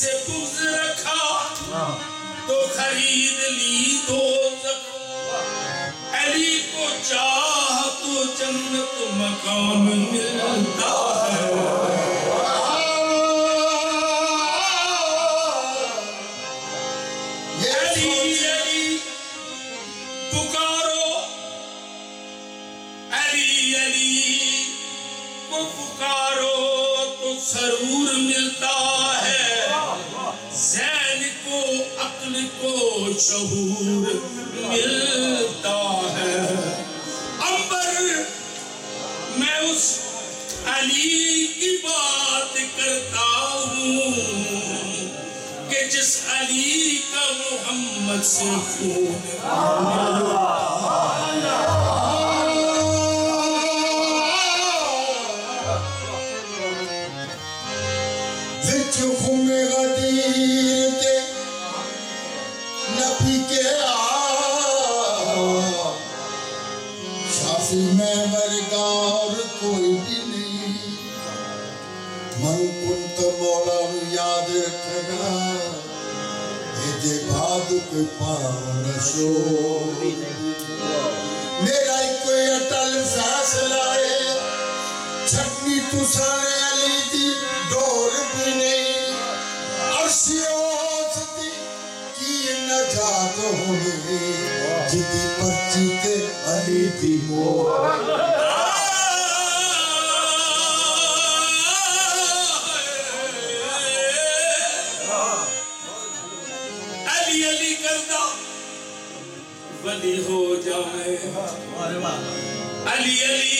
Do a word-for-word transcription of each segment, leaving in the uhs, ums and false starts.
से बुग़्ज़ रखा तो खरीद ली दोज़ख। अली को चाह तो जन्नत मकाम मिलता है। अली अली पुकारो, अली अली को पुकारो तो जरूर मिलता है। ज़ैन को अक्ल को शऊर मिलता है। अंबर मैं उस अली की बात करता हूँ कि जिस अली का मोहम्मद से खून मैं मरगार कोई भी नहीं। मन कुंत मौला याद रखना, ये बाद कोई पावन शो। मेरा कोई अटल फैसला है, छटनी तुसारे अली दी दौर भी नहीं। अर्शियों की नजात होगी जिदी पर्ची के अली दी मोर। अली अली करदा वली हो जाए। अली अली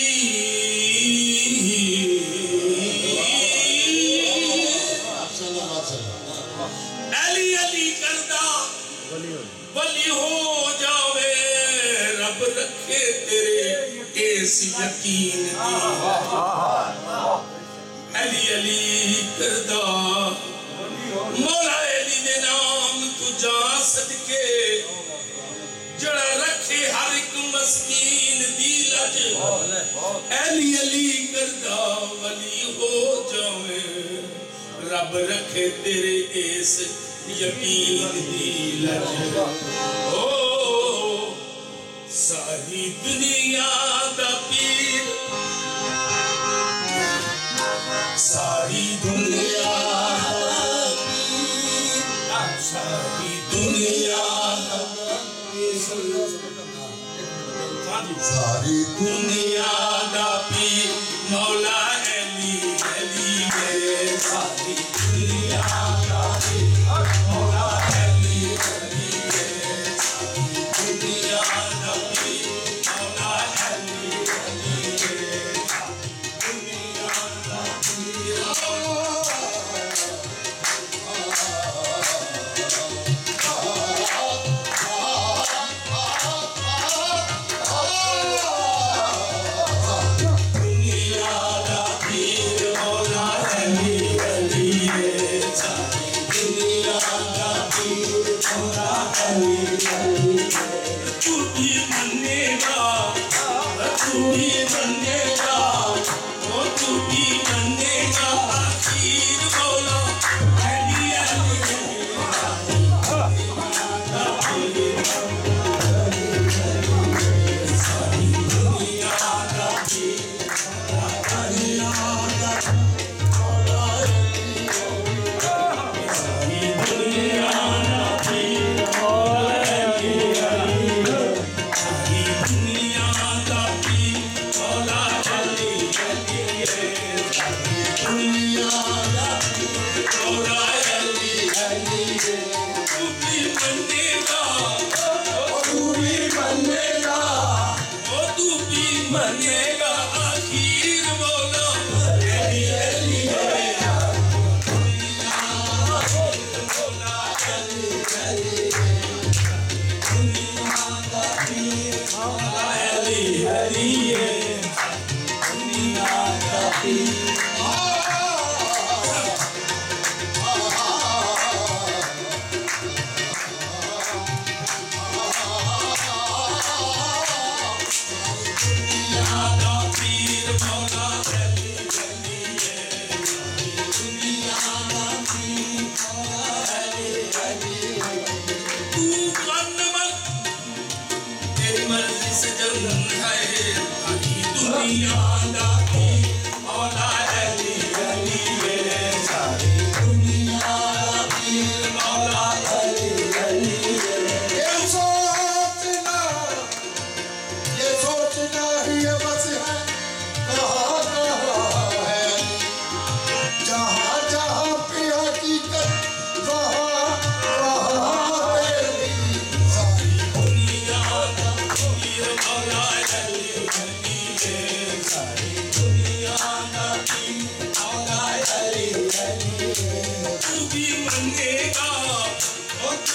अली अली करदा वली हो जावे। रब रखे तेरे इस यकीन दी। अली अली करदा मौला अली दे नाम तू जा सदके जड़ा रखे हर एक मस्कीन दी लज। अली अली करदा वली हो जावे। रब रखे तेरे इस यकीन दी लज। ओ सारी दुनिया दा पीर, सारी दुनिया दा पीर, सारी दुनिया दा पीर, सारी दुनिया दा पीर मौला अली अली मेरे। सारी दुनिया दा पीर मौला अली अली मेरे। सारी दुनिया दा पीर मौला अली अली मेरे। दुनिया दा पीर दुनिया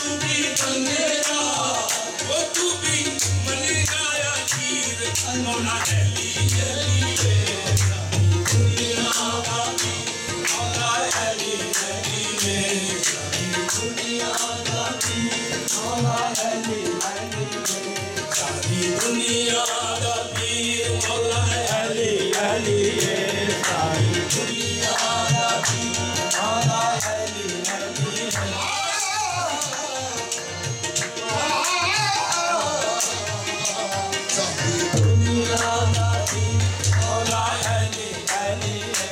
तू भी बनेगा ओ तू भी बनेगा या पीर मौला अली अली है दुनिया का पीर मौला अली अली है दुनिया का पीर मौला अली अली है सारी दुनिया का पीर मौला अली अली है सारी दुनिया का पीर मौला अली अली है सारी दुनिया का पीर मौला अली अली है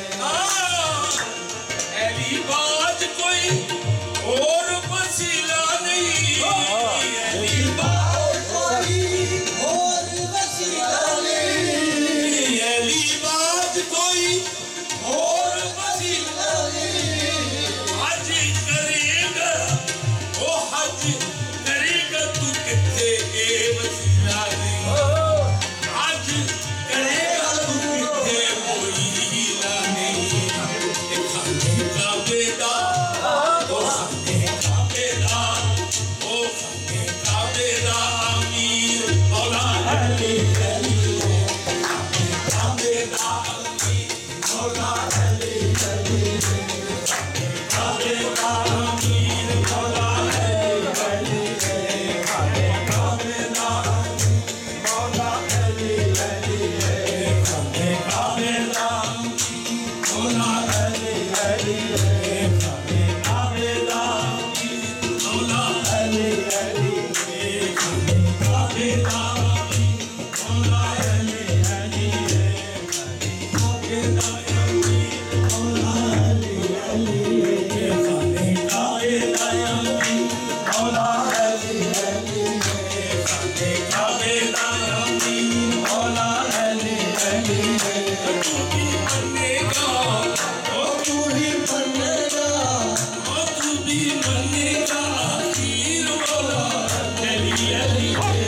अली बात कोई और वसीला नहीं अली बात कोई और वसीला नहीं अली बात कोई और वसीला नहीं हज करेगा ओ हज करेगा तू किथे ए वसीला नहीं हज करेगा तू किथे कोई हीला नहीं खाने का बेदा ओ खाने का बेदा ओ खाने का बेदा अमीर मौला अली अली खाने का बेदा अमीर मौला अली अली खाने का बेदा अमीर मौला अली अली खाने का बेदा मौला अली अली खाने का बेदा मौला अली अली खाने का बेदा मौला अली अली खाने का बेदा मौला अली अली खाने का बेदा मौला अली अली खाने का बेदा मौला अली अली खाने का बेदा मौला अली अली तू भी बनेगा ओ तू ही बनेगा ओ तू भी बनेगा पीर मौला अली अली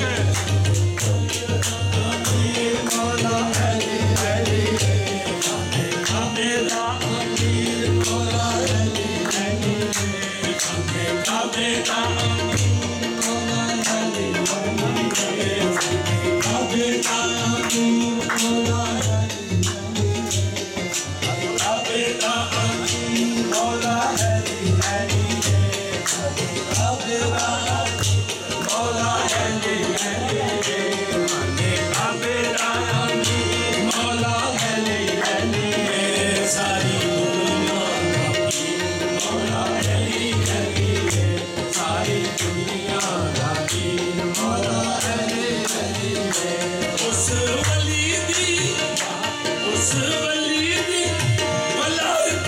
मौला अली अली खाने का बेदा पीर मौला अली अली खाने का बेदा मौला अली अली खाने का बेदा मौला सारी दुनिया का पीर मौला अली अली है उस वली दी उस वली दी वलायत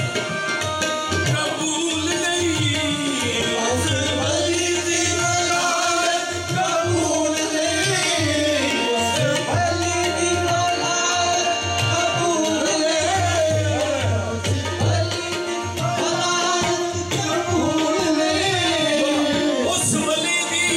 कबूल नहीं उस वली दी वलायत कबूल नहीं उस वली दी वलायत कबूल नहीं उस वली दी वलायत कबूल नहीं उस वली दी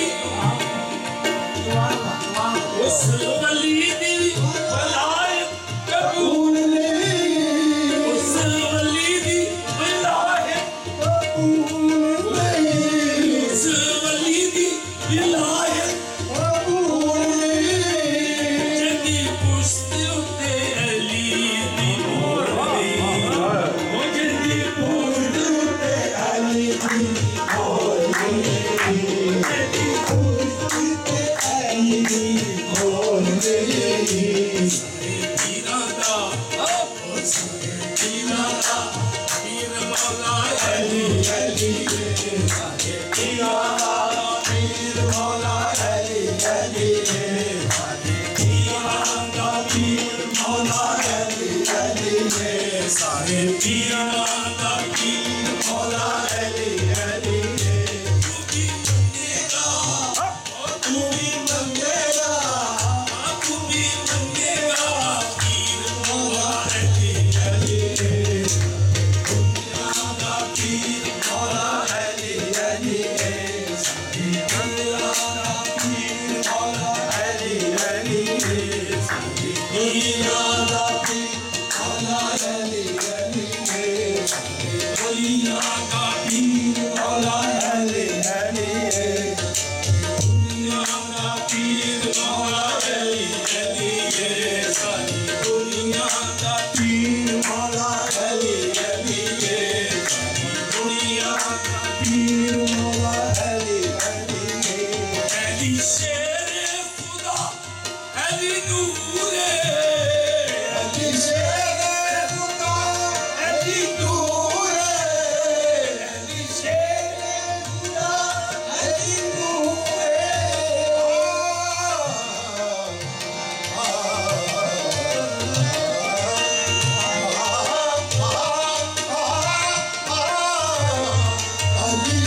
उस वली दी वलायत कबूल नहीं उस वली दी वलायत कबूल नहीं उस वली दी वलायत कबूल नहीं जदी पुश्त उते अली दी मोर दी ओ जदी पुश्त उते अली दी मोर दी जदी पुश्त उते अली दी मोर दी सारे पीरां दा ओ सारे पीरां दा पीर मौला अली अली सारे पीरां दा पीर मौला अली अली सारे पीरां दा पीर मौला अली अली सारे पीरां दा पीर मौला अली अली तू भी बनेगा ओ तू भी बनेगा तू भी बनेगा पीर मौला अली अली दुनिया का पीर मौला अली अली सारी दुनिया का पीर मौला अली अली सारी दुनिया का पीर मौला अली अली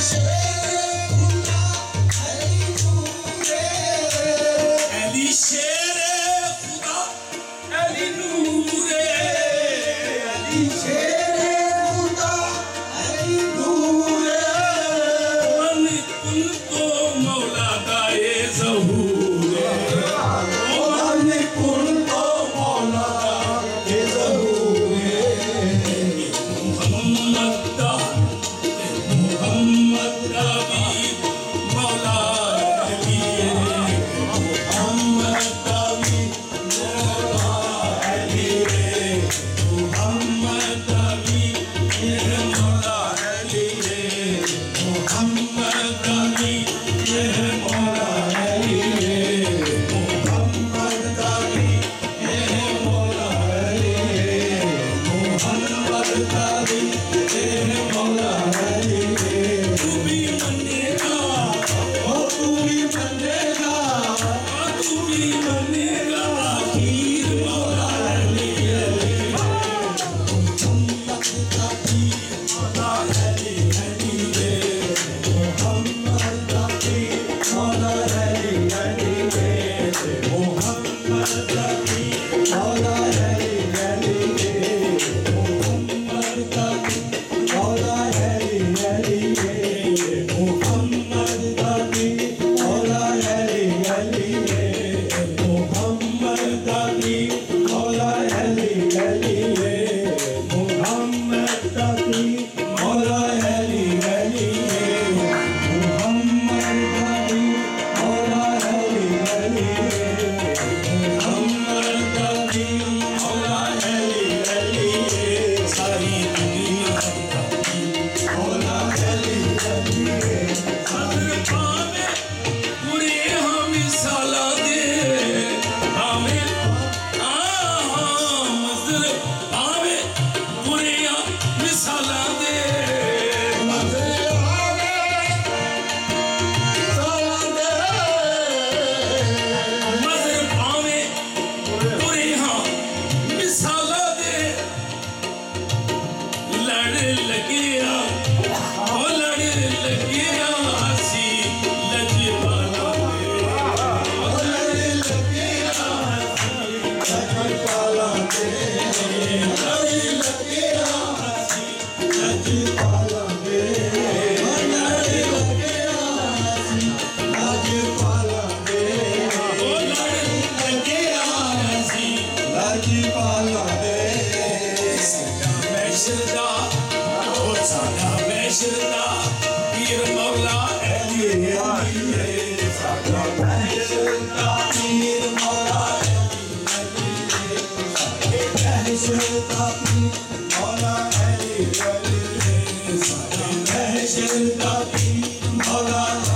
Mawla